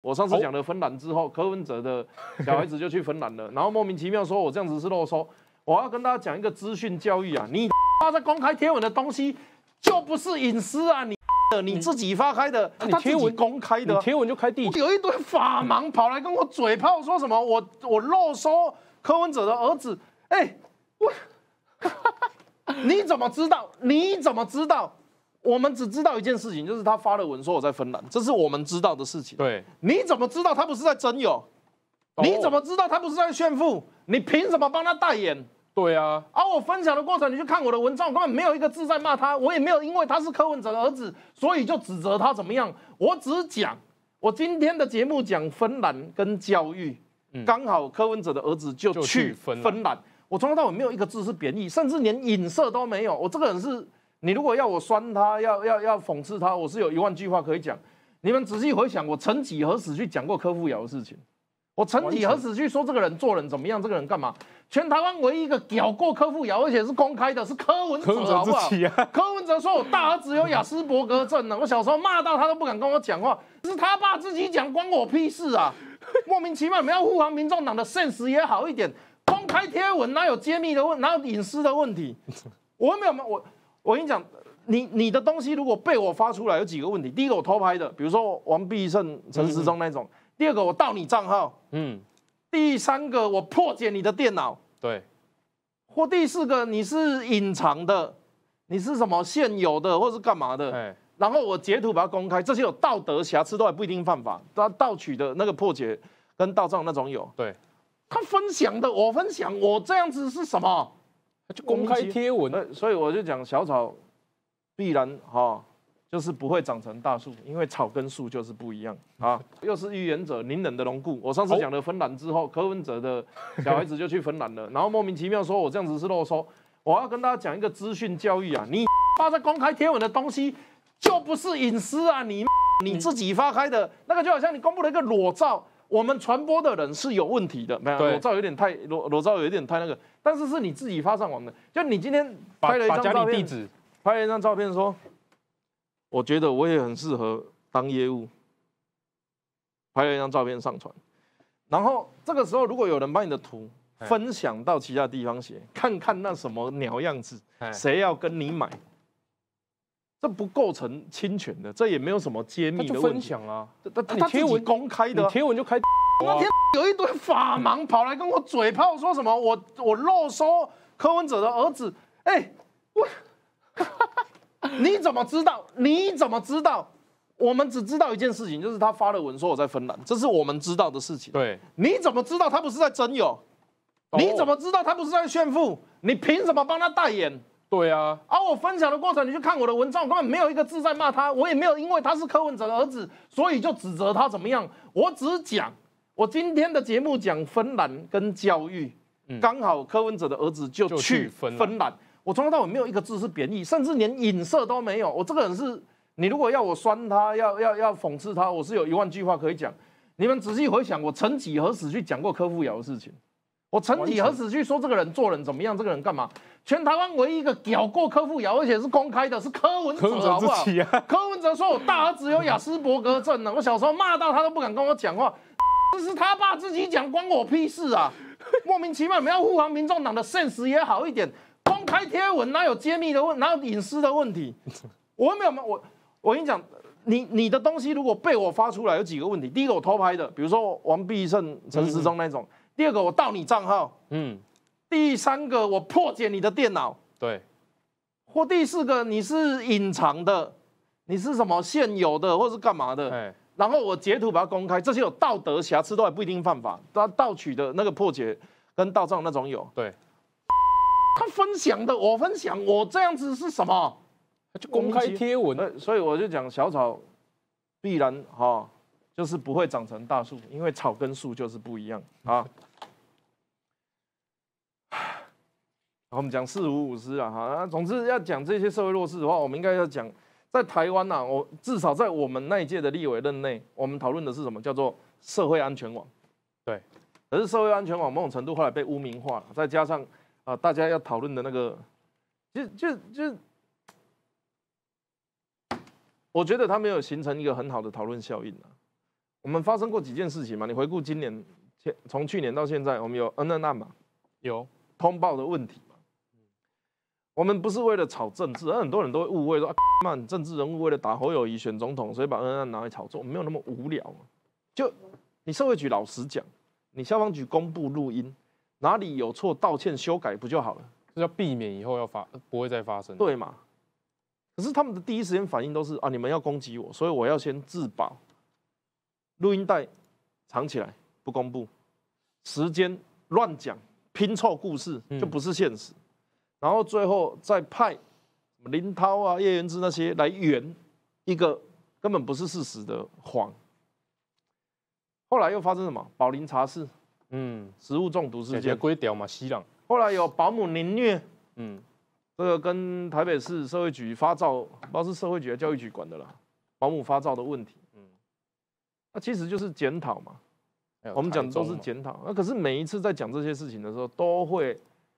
我上次讲了芬兰之后，柯文哲的小孩子就去芬兰了，然后莫名其妙说我这样子是漏收。我要跟大家讲一个资讯教育啊，你发在公开贴文的东西就不是隐私啊，你自己发开的，他自己公开的， 贴文就开地址。 有一堆法盲跑来跟我嘴炮，说什么我漏收柯文哲的儿子，我你怎么知道？你怎么知道？我们只知道一件事情，就是他发了文说我在芬兰，这是我们知道的事情。 对， 你怎么知道他不是在真有？你怎么知道他不是在炫富？你凭什么帮他代言？ 对啊， 我分享的过程，你去看我的文章，我根本没有一个字在骂他，我也没有因为他是柯文哲的儿子，所以就指责他怎么样。我只是讲，我今天的节目讲芬兰跟教育，刚好柯文哲的儿子就去芬兰。我从头到尾没有一个字是贬义，甚至连影射都没有。我这个人是，你如果要我酸他，要讽刺他，我是有10000句话可以讲。你们仔细回想，我曾几何时去讲过柯富尧的事情？我曾几何时去说这个人做人怎么样，这个人干嘛？全台湾唯一一个屌过柯富尧，而且是公开的，是柯文哲，好不好？柯文哲说我大儿子有亚斯伯格症呢，我小时候骂到他都不敢跟我讲话，是他爸自己讲，关我屁事啊！莫名其妙，你们要护航民众党的 sense 也好一点，公开贴文哪有揭秘的问，哪有隐私的问题？我没有，我跟你讲，你的东西如果被我发出来，有几个问题。第一个我偷拍的，比如说王必胜、陈时中那种。第二个我盗你账号，第三个我破解你的电脑， 对， 或第四个你是隐藏的，你是什么现有的或是干嘛的，然后我截图把它公开，这些有道德瑕疵都还不一定犯法，他盗取的那个破解跟盗账那种有， 对， 他分享的我分享，我这样子是什么？ 就公开贴文， 所以我就讲小草必然就是不会长成大树，因为草跟树就是不一样啊。又是预言者宁忍的龙固，我上次讲了芬兰之后，柯文哲的小孩子就去芬兰了，然后莫名其妙说我这样子是漏收。我要跟大家讲一个资讯教育啊，你发在公开贴文的东西就不是隐私啊，你自己发开的那个就好像你公布了一个裸照，我们传播的人是有问题的，没有裸照有点太裸照有点太那个，但是是你自己发上网的，就你今天拍了一张照片，拍了一张照片说。我觉得我也很适合当业务，拍了一张照片上传，然后这个时候如果有人把你的图分享到其他地方写，看看那什么鸟样子，谁要跟你买，这不构成侵权的，这也没有什么揭秘的问题。 分享啊， 他自己公开的， 贴文就开。 那天有一堆法盲跑来跟我嘴炮，说什么我漏收柯文哲的儿子，我。你怎么知道？你怎么知道？我们只知道一件事情，就是他发了文说我在芬兰，这是我们知道的事情。 对， 你怎么知道他不是在真有？你怎么知道他不是在炫富？你凭什么帮他代言？ 对啊， 我分享的过程，你去看我的文章，我根本没有一个字在骂他，我也没有因为他是柯文哲的儿子，所以就指责他怎么样。我只是讲，我今天的节目讲芬兰跟教育，刚好柯文哲的儿子就去芬兰。我从头到尾没有一个字是贬义，甚至连影射都没有。我这个人是，你如果要我酸他，要讽刺他，我是有10000句话可以讲。你们仔细回想，我曾几何时去讲过柯富尧的事情？我曾几何时去说这个人做人怎么样，这个人干嘛？全台湾唯一一个屌过柯富尧，而且是公开的，是柯文哲，好不好？柯文哲说我大儿子有亚斯伯格症呢，我小时候骂到他都不敢跟我讲话，这是他爸自己讲，关我屁事啊！莫名其妙，你们要护航民众党的 sense 也好一点。公开贴文哪有揭秘的问，哪有隐私的问题？我没有，我跟你讲，你的东西如果被我发出来，有几个问题。第一个我偷拍的，比如说王必胜、陈时中那种；第二个我盗你账号，第三个我破解你的电脑， 对； 或第四个你是隐藏的，你是什么现有的或是干嘛的，然后我截图把它公开，这些有道德瑕疵都还不一定犯法，他盗取的那个破解跟盗账那种有， 对。 他分享的我分享，我这样子是什么？ 就公开贴文， 所以我就讲小草必然就是不会长成大树，因为草跟树就是不一样啊。我们讲455啊，总之要讲这些社会弱势的话，我们应该要讲，在台湾我至少在我们那一届的立委任内，我们讨论的是什么？叫做社会安全网。对，可是社会安全网某种程度后来被污名化了，再加上大家要讨论的那个，就，我觉得它没有形成一个很好的讨论效应。 我们发生过几件事情嘛？你回顾今年，从去年到现在，我们有恩恩案嘛， 有通报的问题嘛。我们不是为了炒政治，很多人都会误会说啊，政治人物为了打侯友宜选总统，所以把恩恩案拿来炒作，没有那么无聊嘛。就你社会局老实讲，你消防局公布录音，哪里有错道歉修改不就好了？ 这要避免以后不会再发生， 对嘛？可是他们的第一时间反应都是啊，你们要攻击我，所以我要先自保，录音带藏起来不公布，时间乱讲拼凑故事就不是现实，然后最后再派林涛啊、叶元之那些来圆一个根本不是事实的谎。后来又发生什么？宝林茶室，食物中毒事件， 龟屌嘛，西朗。 后来有保姆凌虐，这个跟台北市社会局发照，不知道是社会局还是教育局管的啦，保姆发照的问题，那其实就是检讨嘛。我们讲的都是检讨，那可是每一次在讲这些事情的时候，都会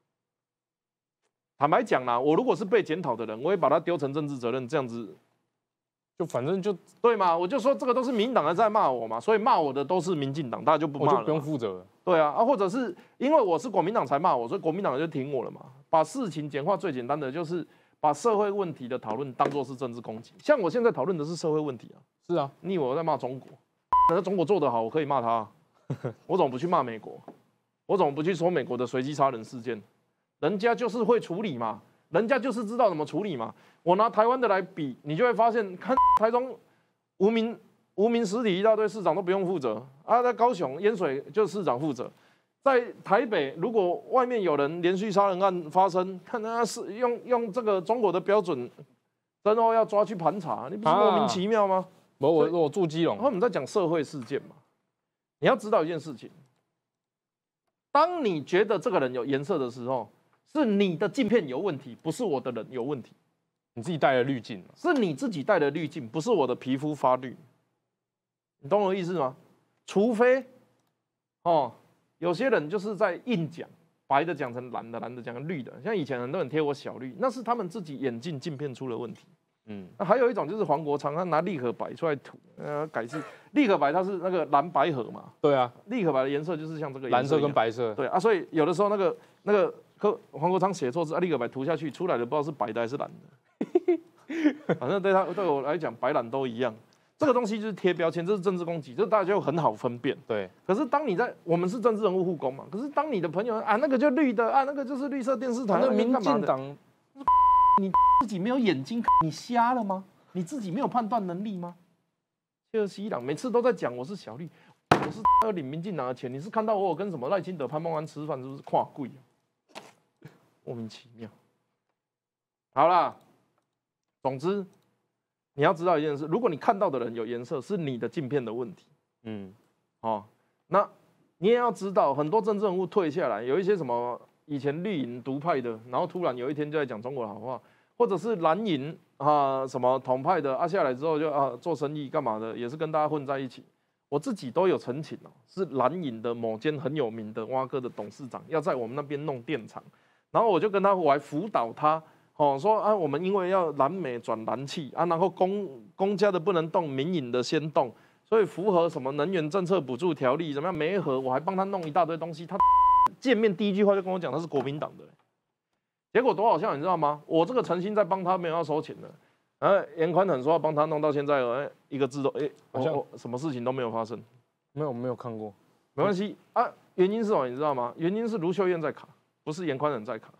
坦白讲啦，我如果是被检讨的人，我也把他丢成政治责任，这样子， 就反正就对嘛，我就说这个都是民进党人在骂我嘛，所以骂我的都是民进党，大家就不骂了， 我就不用负责了。 对啊，或者是因为我是国民党才骂我，所以国民党就挺我了嘛。把事情简化最简单的就是把社会问题的讨论当作是政治攻击，像我现在讨论的是社会问题啊。 是啊， 你以为我在骂中国？那中国做得好，我可以骂他。我怎么不去骂美国？我怎么不去说美国的随机杀人事件？人家就是会处理嘛，人家就是知道怎么处理嘛。我拿台湾的来比，你就会发现，看台中无名实体一大堆，市长都不用负责啊。在高雄淹水就市长负责，在台北如果外面有人连续杀人案发生，看他是用这个中国的标准，然后要抓去盘查，你不是莫名其妙吗？ 我住基隆， 我们在讲社会事件嘛。你要知道一件事情，当你觉得这个人有颜色的时候，是你的镜片有问题，不是我的人有问题。 你自己带了滤镜， 是你自己带的滤镜，不是我的皮肤发绿。你懂我的意思吗？除非有些人就是在硬讲，白的讲成蓝的，蓝的讲成绿的。像以前很多人贴我小绿，那是他们自己眼镜镜片出了问题。那还有一种就是黄国昌，他拿立可白出来涂，改制立可白，它是那个蓝白盒嘛。 对啊， 立可白的颜色就是像这个颜色， 蓝色跟白色。 对啊，所以有的时候那个黄国昌写错字，立可白涂下去出来的不知道是白的还是蓝的。反正对我来讲，白蓝都一样。这个东西就是贴标签，这是政治攻击，这大家就很好分辨。 对。 可是当我们是政治人物护工嘛，可是当你的朋友啊，那个就绿的啊，那个就是绿色电视台， 那民进党， 你自己没有眼睛，你瞎了吗？你自己没有判断能力吗？谢尔西朗每次都在讲我是小绿，我是要领民进党的钱，你是看到我有跟什么赖清德、潘孟安吃饭，是不是跨柜？莫名其妙。好啦，总之你要知道一件事，如果你看到的人有颜色，是你的镜片的问题。那你也要知道，很多政治人物退下来，有一些什么以前绿营独派的，然后突然有一天就在讲中国的好话，或者是蓝营什么统派的下来之后就做生意干嘛的，也是跟大家混在一起。我自己都有澄清是蓝营的某间很有名的蛙哥的董事长要在我们那边弄电厂，然后我就跟他，我还辅导他。说我们因为要蓝美转蓝气然后公家的不能动，民营的先动，所以符合什么能源政策补助条例怎么样没合，我还帮他弄一大堆东西。他见面第一句话就跟我讲他是国民党的，结果多好笑你知道吗？我这个诚心在帮他，没有要收钱的。严宽很说要帮他弄到现在，一个字都好像什么事情都没有发生。 没有看过， 没关系原因是什么你知道吗？原因是卢秀燕在卡，不是严宽很在卡。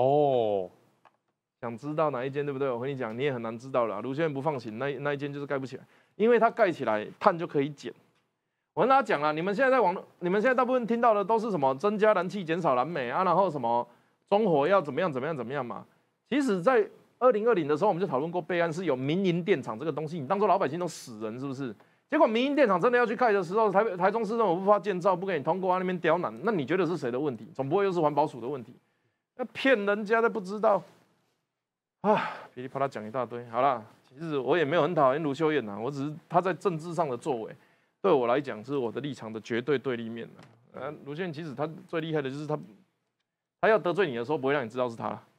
想知道哪一间对不对？我跟你讲，你也很难知道了。卢秀燕不放行，那一间就是盖不起来，因为它盖起来碳就可以减。我跟大家讲了，你们现在大部分听到的都是什么增加燃气、减少燃煤然后什么中火要怎么样嘛。其实，在2020的时候，我们就讨论过备案是有民营电厂这个东西，你当做老百姓都死人是不是？结果民营电厂真的要去盖的时候，台中市政府不发建造，不给你通过那边刁难，那你觉得是谁的问题？总不会又是环保署的问题？那骗人家的不知道。噼里啪啦讲一大堆，好啦，其实我也没有很讨厌卢秀燕我只是她在政治上的作为，对我来讲是我的立场的绝对对立面卢秀燕其实她最厉害的就是她要得罪你的时候不会让你知道是她。